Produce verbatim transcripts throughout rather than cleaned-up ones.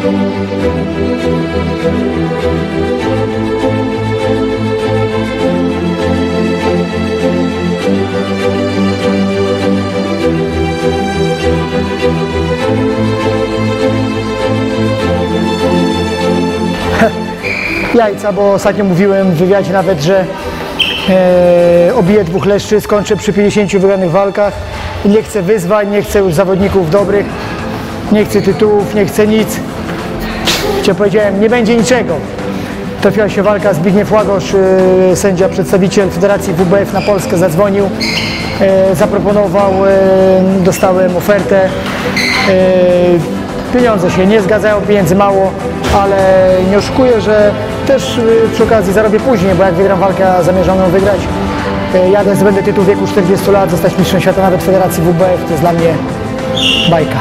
Jajca, bo ostatnio mówiłem w wywiadzie nawet, że e, obiję dwóch leszczy, skończę przy pięćdziesięciu wygranych walkach i nie chcę wyzwań, nie chcę już zawodników dobrych, nie chcę tytułów, nie chcę nic. Cię powiedziałem, nie będzie niczego. Trafiła się walka Zbigniew Łagosz, e, sędzia, przedstawiciel Federacji W B F na Polskę, zadzwonił, e, zaproponował, e, dostałem ofertę. E, Pieniądze się nie zgadzają, pieniędzy mało, ale nie oszukuję, że też przy okazji zarobię później, bo jak wygram walkę, zamierzam ją wygrać. Jadę, zdobędę tytuł w wieku czterdziestu lat, zostać mistrzem świata nawet Federacji W B F, to jest dla mnie bajka.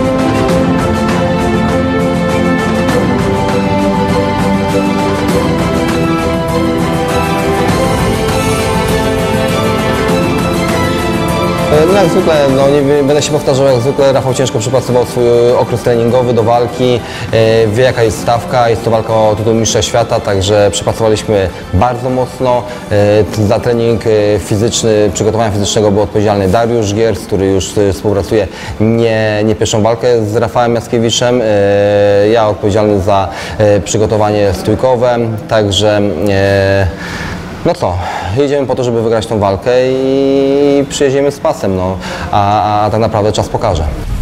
No jak zwykle, no nie będę się powtarzał, jak zwykle Rafał ciężko przepracował swój okres treningowy do walki, wie jaka jest stawka, jest to walka o tytuł mistrza świata, także przepracowaliśmy bardzo mocno. Za trening fizyczny, przygotowania fizycznego był odpowiedzialny Dariusz Gierc, który już współpracuje nie, nie pierwszą walkę z Rafałem Jackiewiczem. Ja odpowiedzialny za przygotowanie stójkowe, także no co, jedziemy po to, żeby wygrać tą walkę i przyjedziemy z pasem, no, a, a tak naprawdę czas pokaże.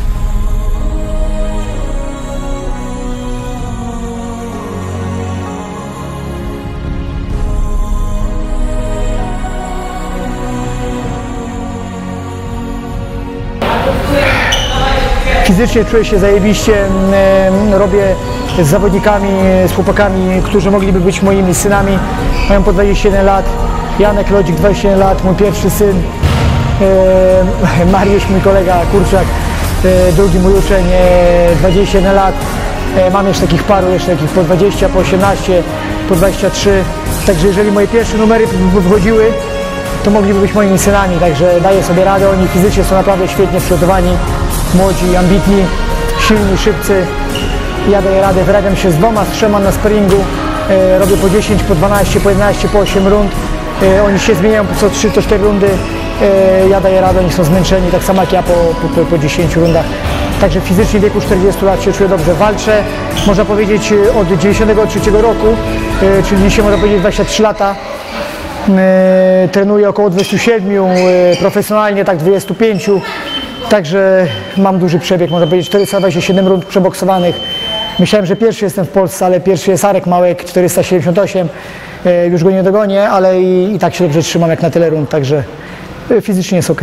Fizycznie czuję się zajebiście, robię z zawodnikami, z chłopakami, którzy mogliby być moimi synami. Mają po dwadzieścia jeden lat, Janek Lodzik dwadzieścia jeden lat, mój pierwszy syn, e, Mariusz, mój kolega Kurczak, e, drugi mój uczeń, e, dwadzieścia jeden lat. E, mam jeszcze takich paru, jeszcze takich po dwadzieścia, po osiemnaście, po dwadzieścia trzy. Także jeżeli moje pierwsze numery wychodziły, to mogliby być moimi synami, także daję sobie radę. Oni fizycznie są naprawdę świetnie przygotowani, młodzi, ambitni, silni, szybcy. Ja daję radę, wyrabiam się z dwoma, z trzema na sparingu, e, robię po dziesięć, po dwanaście, po jedenaście, po osiem rund. E, oni się zmieniają co trzy, to cztery rundy. E, ja daję radę, oni są zmęczeni, tak samo jak ja po, po, po dziesięciu rundach. Także fizycznie w wieku czterdziestu lat się czuję dobrze, walczę, można powiedzieć od dziewięćdziesiątego trzeciego roku, e, czyli dzisiaj można powiedzieć dwadzieścia trzy lata. E, trenuję około dwudziestu siedmiu, e, profesjonalnie tak dwudziestu pięciu. Także mam duży przebieg, można powiedzieć czterysta dwadzieścia siedem rund przeboksowanych. Myślałem, że pierwszy jestem w Polsce, ale pierwszy jest Arek Małek, czterysta siedemdziesiąt osiem. E, już go nie dogonię, ale i, i tak się dobrze trzymam jak na tyle rund, także e, fizycznie jest ok.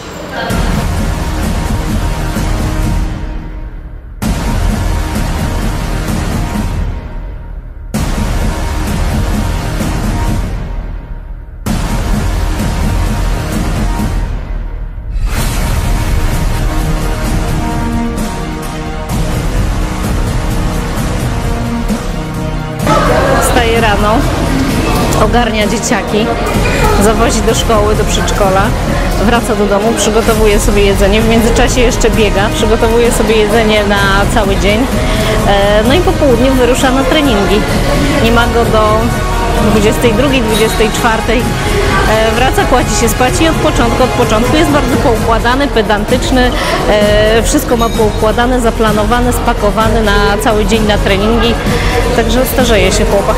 Wstaje rano, ogarnia dzieciaki, zawozi do szkoły, do przedszkola, wraca do domu, przygotowuje sobie jedzenie, w międzyczasie jeszcze biega, przygotowuje sobie jedzenie na cały dzień, no i po południu wyrusza na treningi. Nie ma go do dwudziestej drugiej, dwudziestej czwartej, wraca, kładzie się spać i od początku, od początku jest bardzo poukładany, pedantyczny, wszystko ma poukładane, zaplanowane, spakowane na cały dzień na treningi, także starzeje się chłopak.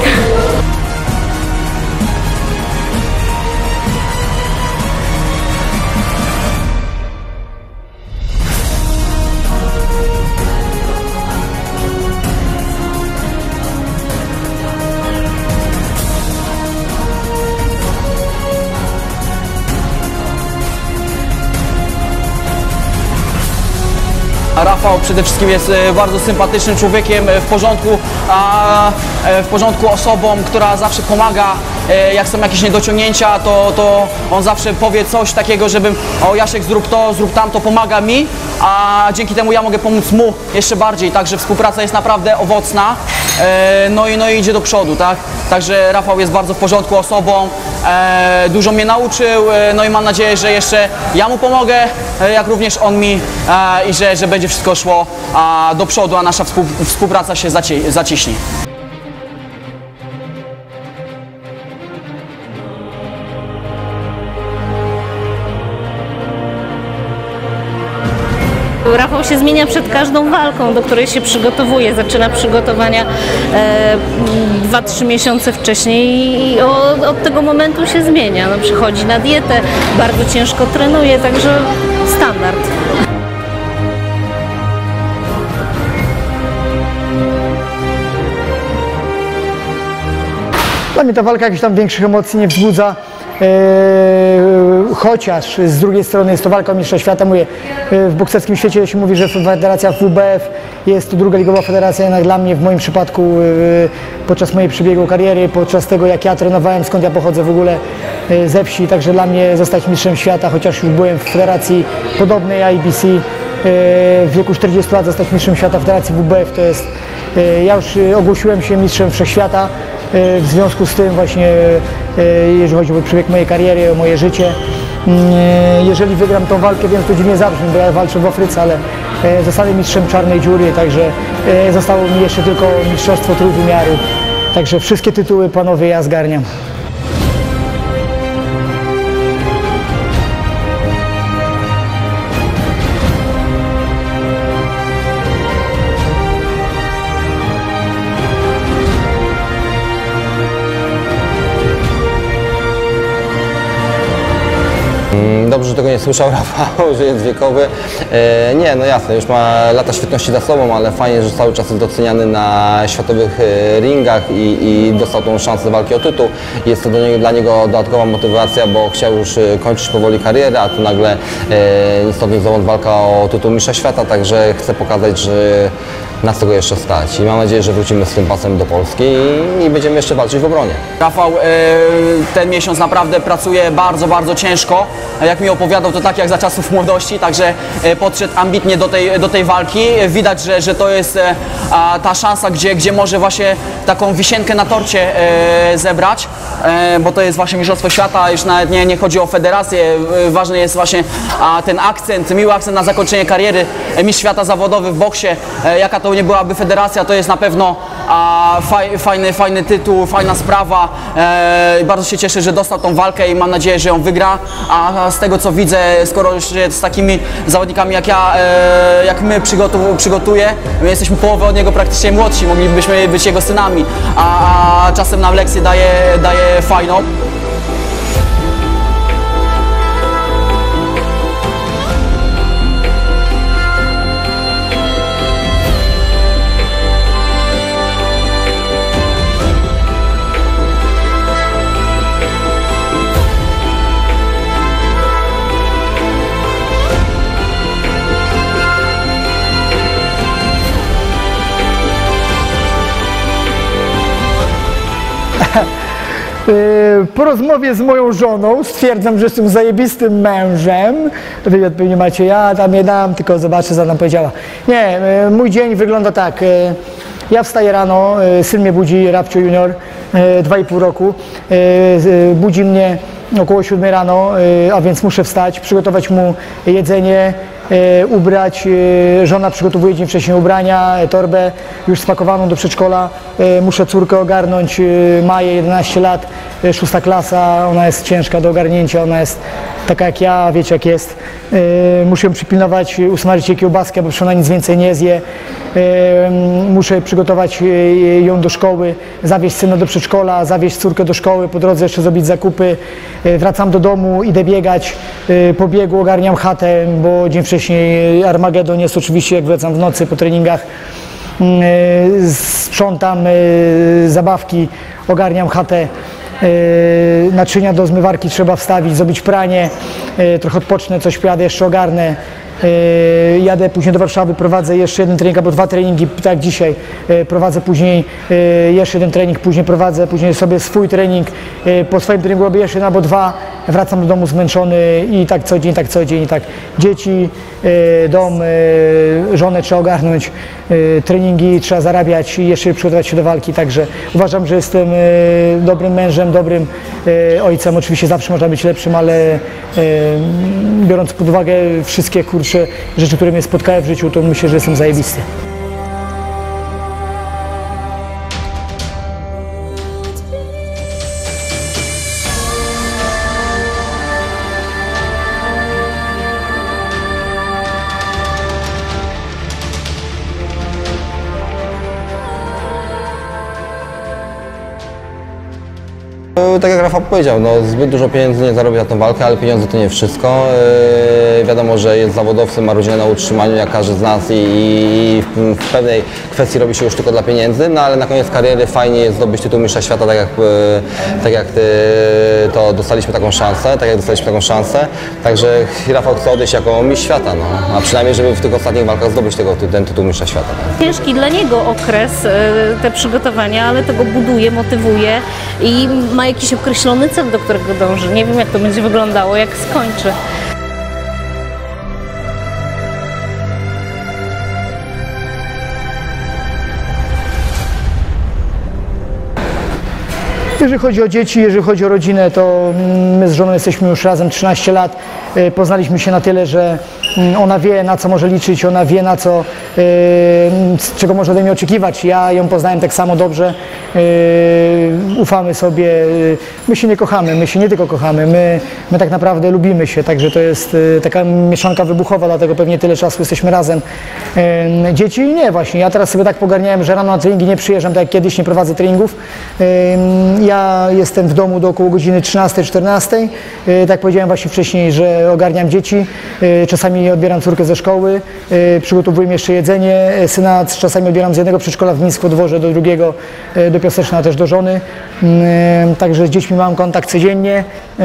Rafał przede wszystkim jest bardzo sympatycznym człowiekiem, w porządku, a w porządku osobą, która zawsze pomaga. Jak są jakieś niedociągnięcia, to, to on zawsze powie coś takiego, żebym, o Jasiek, zrób to, zrób tamto, pomaga mi, a dzięki temu ja mogę pomóc mu jeszcze bardziej, także współpraca jest naprawdę owocna, no i, no i idzie do przodu, tak? także Rafał jest bardzo w porządku osobą, e, dużo mnie nauczył, e, no i mam nadzieję, że jeszcze ja mu pomogę, e, jak również on mi e, i że, że będzie wszystko szło a, do przodu, a nasza współ, współpraca się zaci zaciśnie. Rafał się zmienia przed każdą walką, do której się przygotowuje. Zaczyna przygotowania dwa trzy miesiące wcześniej i od, od tego momentu się zmienia. No, przychodzi na dietę, bardzo ciężko trenuje, także standard. Dla mnie ta walka jakichś tam większych emocji nie wzbudza. Eee, chociaż z drugiej strony jest to walka o mistrza świata. Mówię, w bokserskim świecie się mówi, że federacja W B F jest to druga ligowa federacja, jednak dla mnie w moim przypadku e, podczas mojej przebiegu kariery, podczas tego jak ja trenowałem, skąd ja pochodzę w ogóle e, ze wsi, także dla mnie zostać mistrzem świata, chociaż już byłem w federacji podobnej I B C, e, w wieku czterdziestu lat zostać mistrzem świata w federacji W B F to jest, e, ja już ogłosiłem się mistrzem wszechświata. W związku z tym właśnie, jeżeli chodzi o przebieg mojej kariery, o moje życie, jeżeli wygram tą walkę, wiem, to dziwnie zabrzmi, bo ja walczę w Afryce, ale zostanę mistrzem czarnej dziury, także zostało mi jeszcze tylko mistrzostwo trójwymiaru. Także wszystkie tytuły, panowie, ja zgarniam. Dobrze, że tego nie słyszał Rafał, że jest wiekowy. E, nie, no jasne, już ma lata świetności za sobą, ale fajnie, że cały czas jest doceniany na światowych e, ringach i, i dostał tą szansę walki o tytuł. Jest to do niego, dla niego dodatkowa motywacja, bo chciał już e, kończyć powoli karierę, a tu nagle e, nic stąd nic walka o tytuł mistrza świata, także chce pokazać, że nas tego jeszcze stać i mam nadzieję, że wrócimy z tym pasem do Polski i, i będziemy jeszcze walczyć w obronie. Rafał e, ten miesiąc naprawdę pracuje bardzo, bardzo ciężko. Jak mi opowiadał, to tak jak za czasów młodości, także e, podszedł ambitnie do tej, do tej walki. Widać, że, że to jest e, a, ta szansa, gdzie, gdzie może właśnie taką wisienkę na torcie e, zebrać, e, bo to jest właśnie mistrzostwo świata, już nawet nie, nie chodzi o federację, e, ważny jest właśnie a, ten akcent, miły akcent na zakończenie kariery, e, mistrz świata zawodowy w boksie, e, jaka to nie byłaby federacja, to jest na pewno a, faj, fajny, fajny tytuł, fajna sprawa. E, bardzo się cieszę, że dostał tą walkę i mam nadzieję, że ją wygra. A z tego co widzę, skoro już z takimi zawodnikami jak ja, e, jak my przygotu, przygotuje, my jesteśmy połowę od niego praktycznie młodsi, moglibyśmy być jego synami, a, a czasem nam lekcję daje, daje fajną. Po rozmowie z moją żoną stwierdzam, że jestem zajebistym mężem. Wywiad pewnie macie, ja tam je dam, tylko zobaczę, co nam powiedziała. Nie, mój dzień wygląda tak. Ja wstaję rano, syn mnie budzi, Rabcio Junior, dwa i pół roku. Budzi mnie około siódmej rano, a więc muszę wstać, przygotować mu jedzenie, ubrać. Żona przygotowuje dzień wcześniej ubrania, torbę już spakowaną do przedszkola. Muszę córkę ogarnąć, Maję, jedenaście lat, szósta klasa, ona jest ciężka do ogarnięcia, ona jest taka jak ja, wiecie jak jest. Muszę ją przypilnować, usmażyć jej kiełbaskę, bo przecież ona nic więcej nie zje. Muszę przygotować ją do szkoły, zawieźć syna do przedszkola, zawieźć córkę do szkoły, po drodze jeszcze zrobić zakupy. Wracam do domu, idę biegać, po biegu ogarniam chatę, bo dzień wcześniej Armagedon jest oczywiście, jak wracam w nocy po treningach. Sprzątam zabawki, ogarniam chatę, naczynia do zmywarki trzeba wstawić, zrobić pranie, trochę odpocznę, coś pojadę, jeszcze ogarnę. Jadę później do Warszawy, prowadzę jeszcze jeden trening, albo dwa treningi, tak jak dzisiaj. Prowadzę później jeszcze jeden trening, później prowadzę później sobie swój trening. Po swoim treningu robię jeszcze jeden albo dwa. wracam do domu zmęczony i tak co dzień, tak co dzień, tak dzieci, dom, żonę trzeba ogarnąć, treningi trzeba zarabiać i jeszcze przygotować się do walki, także uważam, że jestem dobrym mężem, dobrym ojcem. Oczywiście zawsze można być lepszym, ale biorąc pod uwagę wszystkie kurcze rzeczy, które mnie spotkały w życiu, to myślę, że jestem zajebisty. Tak jak Rafał powiedział, no, zbyt dużo pieniędzy nie zarobi na tą walkę, ale pieniądze to nie wszystko. Yy, wiadomo, że jest zawodowcem, ma rodzinę na utrzymaniu, jak każdy z nas i, i w, w pewnej kwestii robi się już tylko dla pieniędzy, no ale na koniec kariery fajnie jest zdobyć tytuł mistrza świata, tak jak, yy, tak jak ty, to dostaliśmy taką szansę, tak jak dostaliśmy taką szansę. Także Rafał chce odejść jako mistrz świata, no, a przynajmniej żeby w tych ostatnich walkach zdobyć tego, ten tytuł mistrza świata. Tak. Ciężki dla niego okres, te przygotowania, ale tego buduje, motywuje i ma jakiś określony cel, do którego dąży. Nie wiem, jak to będzie wyglądało, jak skończy. Jeżeli chodzi o dzieci, jeżeli chodzi o rodzinę, to my z żoną jesteśmy już razem trzynaście lat. Poznaliśmy się na tyle, że ona wie, na co może liczyć, ona wie, na co, z czego może ode mnie oczekiwać. Ja ją poznałem tak samo dobrze. Ufamy sobie. My się nie kochamy, my się nie tylko kochamy, my, my tak naprawdę lubimy się, także to jest taka mieszanka wybuchowa, dlatego pewnie tyle czasu jesteśmy razem. Dzieci nie, właśnie. Ja teraz sobie tak pogarniałem, że rano na treningi nie przyjeżdżam, tak jak kiedyś, nie prowadzę treningów. Ja jestem w domu do około godziny trzynastej czternastej. Tak powiedziałem właśnie wcześniej, że ogarniam dzieci. Czasami odbieram córkę ze szkoły, przygotowuję jeszcze jedzenie. Syna czasami odbieram z jednego przedszkola w Mińsku, odwożę do drugiego, do Piaseczna, też do żony. Także z dziećmi mam kontakt codziennie.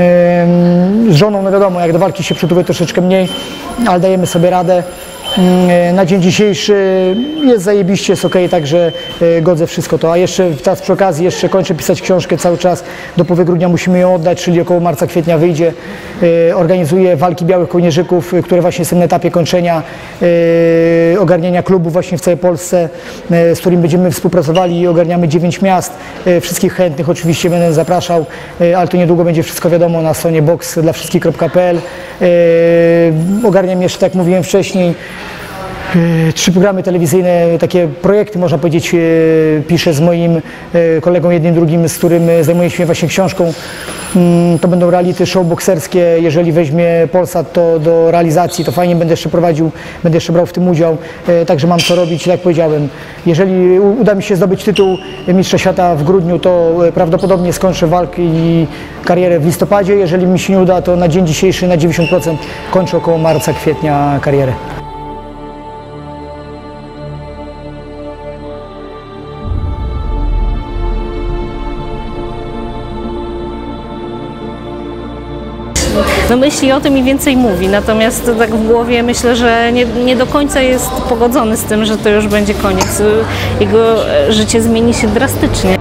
Z żoną, no wiadomo, jak do walki się przygotowuje troszeczkę mniej, ale dajemy sobie radę. Na dzień dzisiejszy jest zajebiście, jest ok, także godzę wszystko to. A jeszcze teraz przy okazji jeszcze kończę pisać książkę cały czas. Do połowy grudnia musimy ją oddać, czyli około marca, kwietnia wyjdzie. Organizuję walki białych kołnierzyków, które właśnie jestem na etapie kończenia, ogarniania klubów właśnie w całej Polsce, z którymi będziemy współpracowali. Ogarniamy dziewięć miast. Wszystkich chętnych oczywiście będę zapraszał, ale to niedługo będzie wszystko wiadomo na stronie box dla wszystkich kropka p l. Ogarniam jeszcze, tak jak mówiłem wcześniej, trzy programy telewizyjne, takie projekty, można powiedzieć, piszę z moim kolegą, jednym, drugim, z którym zajmuję się właśnie książką. To będą reality show bokserskie, jeżeli weźmie Polsat to do realizacji, to fajnie będę jeszcze prowadził, będę jeszcze brał w tym udział, także mam co robić, jak powiedziałem. Jeżeli uda mi się zdobyć tytuł mistrza świata w grudniu, to prawdopodobnie skończę walkę i karierę w listopadzie, jeżeli mi się nie uda, to na dzień dzisiejszy na dziewięćdziesiąt procent kończę około marca, kwietnia karierę. No myśli o tym i więcej mówi, natomiast tak w głowie myślę, że nie, nie do końca jest pogodzony z tym, że to już będzie koniec. Jego życie zmieni się drastycznie.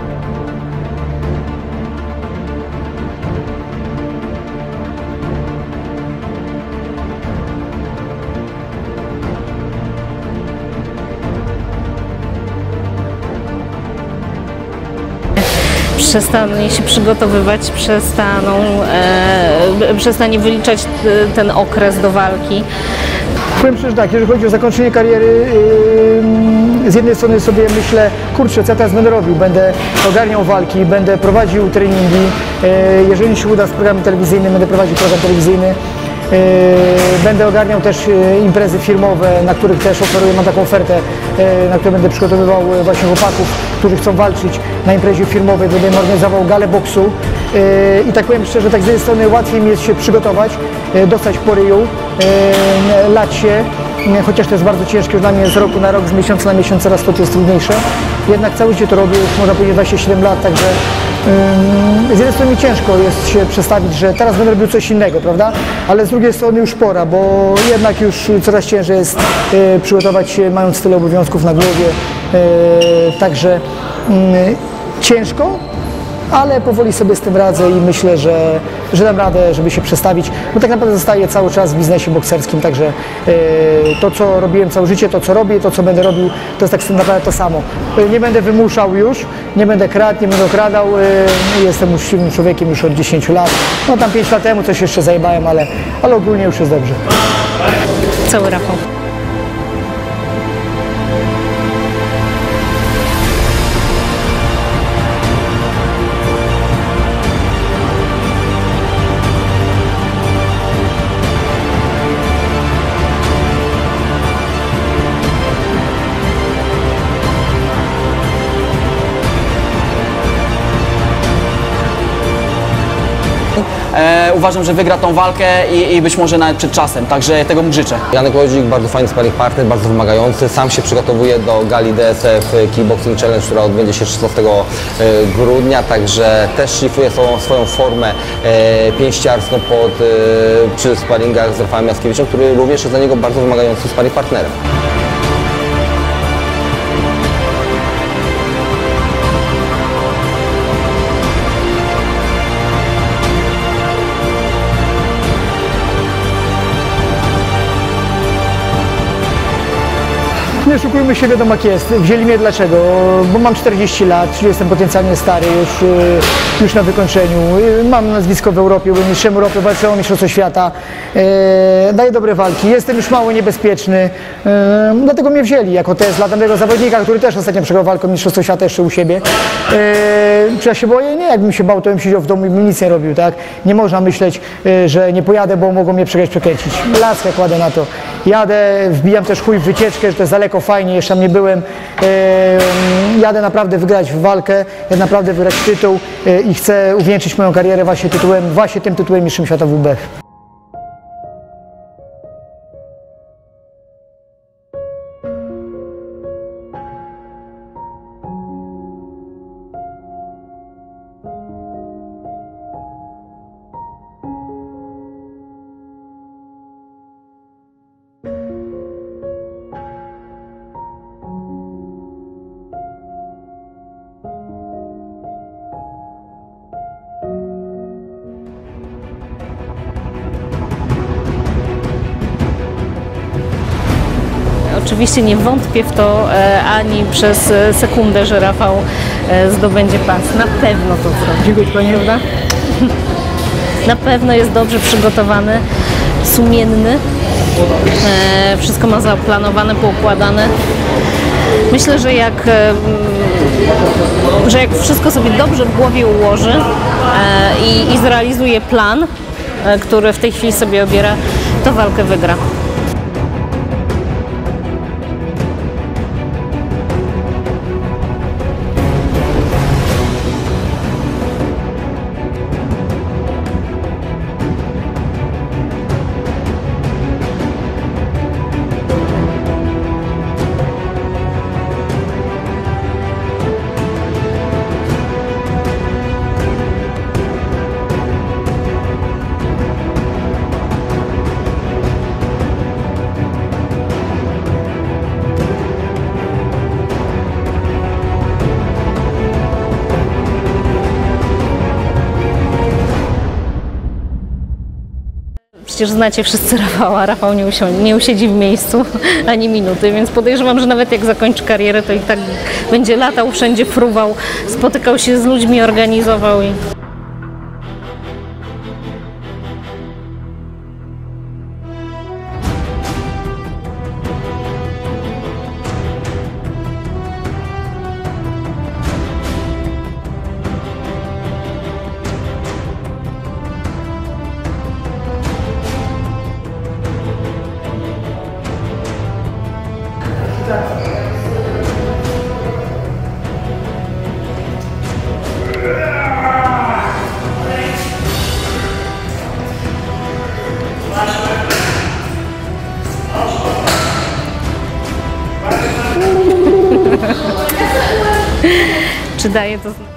Przestanie się przygotowywać, przestaną, e, przestanie wyliczać t, ten okres do walki. Powiem szczerze tak, jeżeli chodzi o zakończenie kariery, yy, z jednej strony sobie myślę, kurczę, co ja teraz będę robił, będę ogarniał walki, będę prowadził treningi, yy, jeżeli się uda z programem telewizyjnym, będę prowadził program telewizyjny. Yy, będę ogarniał też yy, imprezy firmowe, na których też oferuję, mam taką ofertę, yy, na której będę przygotowywał yy, właśnie chłopaków, którzy chcą walczyć na imprezie firmowej, będę organizował galę boksu yy, i tak powiem szczerze, tak z jednej strony łatwiej mi jest się przygotować, yy, dostać po ryju, yy, lać się, yy, chociaż to jest bardzo ciężkie już dla mnie z roku na rok, z miesiąca na miesiąc coraz to jest trudniejsze, jednak cały życie to robię, już można powiedzieć dwadzieścia siedem lat, także z jednej strony mi ciężko jest się przestawić, że teraz będę robił coś innego, prawda? Ale z drugiej strony już pora, bo jednak już coraz ciężej jest e, przygotować się, mając tyle obowiązków na głowie. E, także e, ciężko, ale powoli sobie z tym radzę i myślę, że, że dam radę, żeby się przestawić, bo tak naprawdę zostaję cały czas w biznesie bokserskim, także yy, to, co robiłem całe życie, to, co robię, to, co będę robił, to jest tak naprawdę to samo. Yy, nie będę wymuszał już, nie będę kradł, nie będę okradał, yy, jestem uczciwym człowiekiem już od dziesięciu lat, no tam pięć lat temu coś jeszcze zajebałem, ale, ale ogólnie już jest dobrze. Cały Rafał. E, uważam, że wygra tą walkę i, i być może nawet przed czasem, także tego mu życzę. Janek Lodzik, bardzo fajny sparring partner, bardzo wymagający. Sam się przygotowuje do gali D S F Kickboxing Challenge, która odbędzie się szesnastego grudnia, także też szlifuje swoją, swoją formę e, pięściarską pod, e, przy sparingach z Rafałem Jaskiewiczem, który również jest dla niego bardzo wymagającym sparring partnerem. Nie szukujmy się, wiadomo jak jest. Wzięli mnie dlaczego? Bo mam czterdzieści lat, jestem potencjalnie stary, już, już na wykończeniu. Mam nazwisko w Europie, byłem mistrzem Europy, walczę o mistrzostwo świata. E, daję dobre walki, jestem już mało niebezpieczny. E, dlatego mnie wzięli jako test dla danego zawodnika, który też ostatnio przegrał walkę o mistrzostwo świata jeszcze u siebie. E, czy ja się boję? Nie, jakbym się bał, to bym siedział w domu i bym nic nie robił, tak? Nie można myśleć, e, że nie pojadę, bo mogą mnie przegrać, przekręcić. Laskę kładę na to. Jadę, wbijam też chuj w wycieczkę, że to jest daleko fajnie, jeszcze tam nie byłem. E, jadę naprawdę wygrać w walkę, jadę naprawdę wygrać tytuł e, i chcę uwieńczyć moją karierę właśnie tytułem, właśnie tym tytułem mistrzem świata W B F. Oczywiście nie wątpię w to e, ani przez e, sekundę, że Rafał e, zdobędzie pas. Na pewno to zrobi. Dziękuję Pani. Prawda? Na pewno jest dobrze przygotowany, sumienny. E, wszystko ma zaplanowane, poukładane. Myślę, że jak, e, że jak wszystko sobie dobrze w głowie ułoży e, i, i zrealizuje plan, e, który w tej chwili sobie obiera, to walkę wygra. Przecież znacie wszyscy Rafała. Rafał nie, usią- nie usiedzi w miejscu ani minuty, więc podejrzewam, że nawet jak zakończy karierę, to i tak będzie latał, wszędzie fruwał, spotykał się z ludźmi, organizował i... Czy daje to...